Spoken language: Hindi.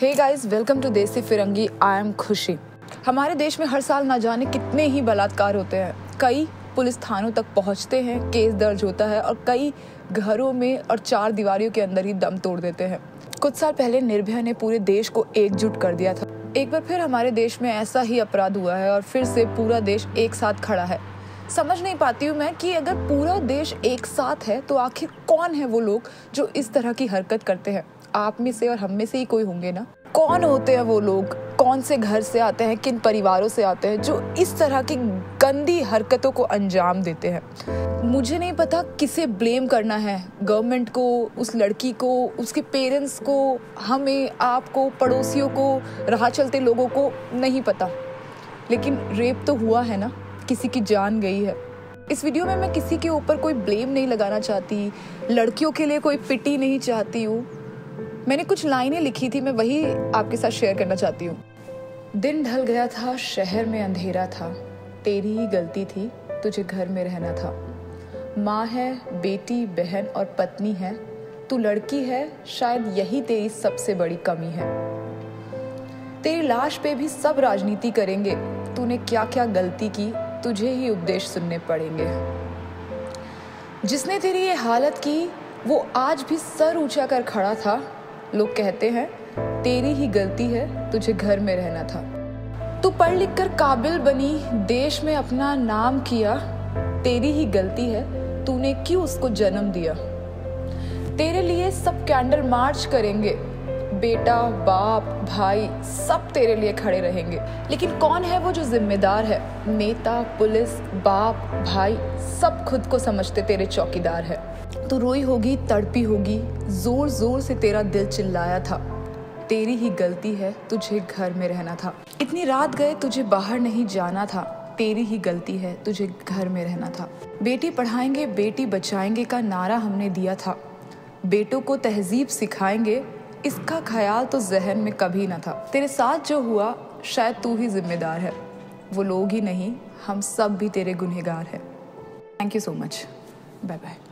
हे गाइस, वेलकम टू देसी फिरंगी। आई एम खुशी। हमारे देश में हर साल ना जाने कितने ही बलात्कार होते हैं। कई पुलिस थानों तक पहुंचते हैं, केस दर्ज होता है और कई घरों में और चार दीवारियों के अंदर ही दम तोड़ देते हैं। कुछ साल पहले निर्भया ने पूरे देश को एकजुट कर दिया था। एक बार फिर हमारे देश में ऐसा ही अपराध हुआ है और फिर से पूरा देश एक साथ खड़ा है। समझ नहीं पाती हूँ मैं कि अगर पूरा देश एक साथ है तो आखिर कौन है वो लोग जो इस तरह की हरकत करते हैं। आप में से और हम में से ही कोई होंगे ना। कौन होते हैं वो लोग, कौन से घर से आते हैं, किन परिवारों से आते हैं जो इस तरह की गंदी हरकतों को अंजाम देते हैं। मुझे नहीं पता किसे ब्लेम करना है, गवर्नमेंट को, उस लड़की को, उसके पेरेंट्स को, हमें, आपको, पड़ोसियों को, राह चलते लोगों को, नहीं पता। लेकिन रेप तो हुआ है ना, किसी की जान गई है। इस वीडियो में मैं किसी के ऊपर कोई ब्लेम नहीं लगाना चाहती, लड़कियों के लिए कोई पिटी नहीं चाहती हूँ। मैंने कुछ लाइनें लिखी थी, मैं वही आपके साथ शेयर करना चाहती हूँ। दिन ढल गया था, शहर में अंधेरा था, तेरी ही गलती थी, तुझे घर में रहना था। माँ है, बेटी, बहन और पत्नी है, तू लड़की है, शायद यही तेरी सबसे बड़ी कमी है। तेरी लाश पे भी सब राजनीति करेंगे, तूने क्या क्या गलती की, तुझे ही उपदेश सुनने पड़ेंगे। जिसने तेरी ये हालत की वो आज भी सर ऊंचा कर खड़ा था। लोग कहते हैं तेरी ही गलती है, तुझे घर में रहना था। तू पढ़ लिख कर काबिल बनी, देश में अपना नाम किया, तेरी ही गलती है, तूने क्यों उसको जन्म दिया। तेरे लिए सब कैंडल मार्च करेंगे, बेटा, बाप, भाई सब तेरे लिए खड़े रहेंगे। लेकिन कौन है वो जो जिम्मेदार है। नेता, पुलिस, बाप, भाई सब खुद को समझते तेरे चौकीदार है। तू रोई होगी, तड़पी होगी, जोर जोर से तेरा दिल चिल्लाया था, तेरी ही गलती है, तुझे घर में रहना था। इतनी रात गए, तुझे बाहर नहीं जाना था, तेरी ही गलती है, तुझे घर में रहना था। बेटी पढ़ाएंगे, बेटी बचाएंगे का नारा हमने दिया था, बेटों को तहजीब सिखाएंगे, इसका ख्याल तो जहन में कभी ना था। तेरे साथ जो हुआ शायद तू ही जिम्मेदार है, वो लोग ही नहीं, हम सब भी तेरे गुनहगार हैं। Thank you so much. Bye bye.